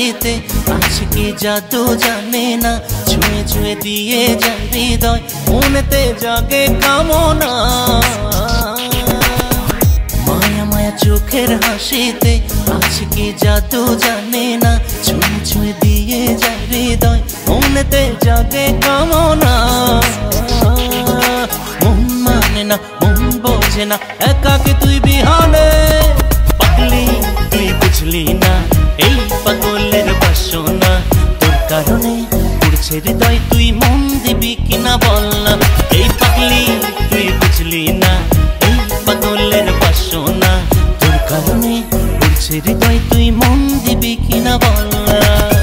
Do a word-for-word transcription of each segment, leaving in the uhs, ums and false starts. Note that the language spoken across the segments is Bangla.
হাসিতে আছে কি জাদু জানে না, ছুঁয়ে ছুঁয়ে দিয়ে যায় হৃদয়, মনেতে জাগে কামনা। মায়া মায়া চোখের হাসিতে আছে কি জাদু জানে না, ছুঁয়ে ছুঁয়ে দিয়ে যায় হৃদয়, মনেতে জাগে কামনা। মন মানে না মন বোঝে না, একাকে তুই বিহানে পাগলি তুই বুঝলি না, এই পাগলের বাসনা। তোর কারণে উড়ছে হৃদয়, তুই মন দিবি কিনা বল না। এই পাগলি তুই বুঝলি না, এই পাগলের বাসনা। তোর কারণে উড়ছে হৃদয়, তুই মন দিবি কিনা বল না।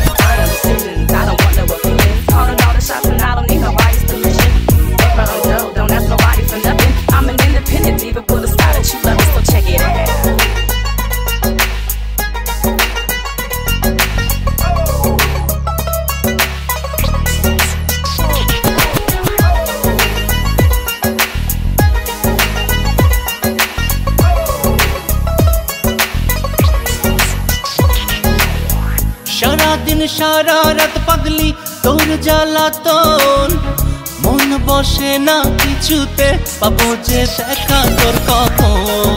সারা দিন সারা রাত পাগলি তোর জ্বালাতন, মন বসে না কিছুতে, পাবো যে দেখা তোর কখন।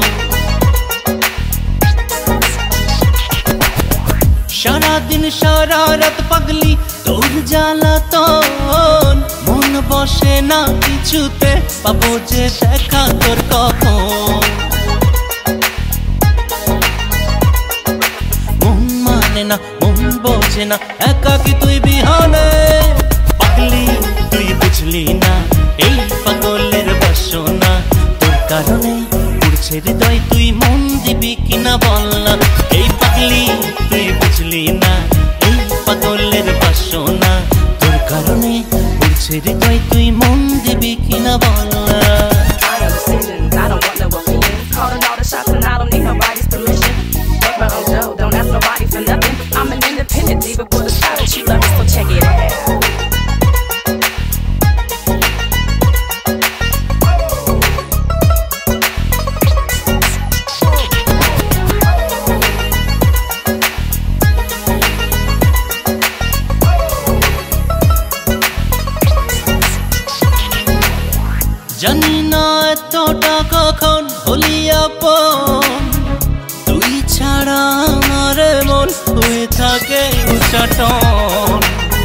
সারা দিন সারা রাত পাগলি তোর জ্বালাতন, মন বসে না কিছুতে, পাবো যে দেখা তোর কখন। মন মানে না মন বোঝে না, একাকি তুই বিহানে পাগলি তুই বুঝলি না, এই পাগলের বাসনা। তোর কারণে উড়ছে হৃদয়, তুই মন দিবি কিনা বল না। এই পাগলি তুই বুঝলি না, এই পাগলের বাসনা। তোর কারণে উড়ছে হৃদয়, তুই মন দিবি কিনা বল না। Diva with a style that you love, so check it out. জানি না এতটা কখন হলি আপন, তুই ছাড়া আমার মন হয়ে থাকে উচ্চাটন।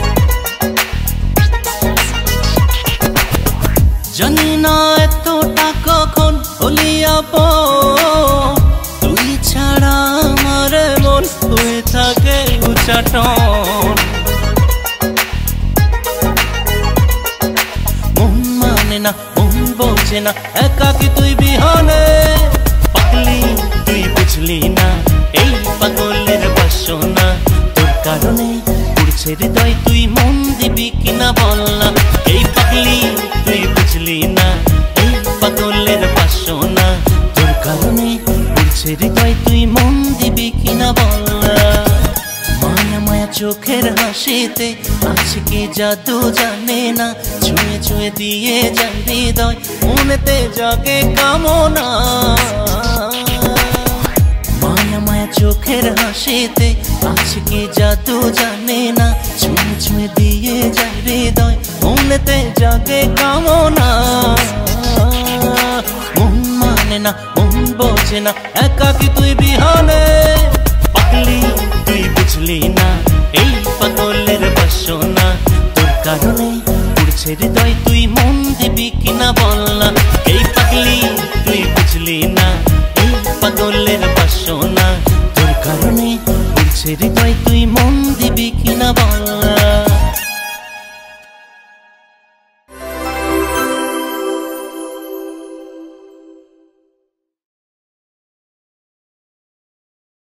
জানি না এতটা কখন হলি আপন, তুই ছাড়া আমার মন হয়ে থাকে উচ্চাটন। মন মানে না মন বোঝে না, একাকি তুই বিহানে পাগলি তুই বুঝলি না, এই পাগলের বাসনা। তোর কারণে উড়ছে হৃদয়, তুই মন দিবি কিনা বল না। এই পাগলি তুই বুঝলি না, এই পাগলের বাসনা। তোর কারণে উড়ছে হৃদয়, তুই মন দিবি কিনা বল না। মায়া মায়া চোখের হাসিতে আছে কি জাদু জানে না, ছুঁয়ে ছুঁয়ে দিয়ে যায় হৃদয়, মনেতে জাগে কামনা। মায়া মায়া চোখের হাসিতে আছে কি জাদু জানে না, ছুঁয়ে ছুঁয়ে দিয়ে যায় হৃদয়, মনেতে জাগে কামনা। মন মানে না মন বোঝে না, একাকি তুই বিহানে পাগলি তুই বুঝলি না, এই পাগলের বাসনা। তোর কারণে উড়ছে হৃদয়, তুই মন দিবি কিনা বল না। এই পাগলি তুই বুঝলি না, এই পাগলের বাসনা। তোর কারণে উড়ছে হৃদয়, তুই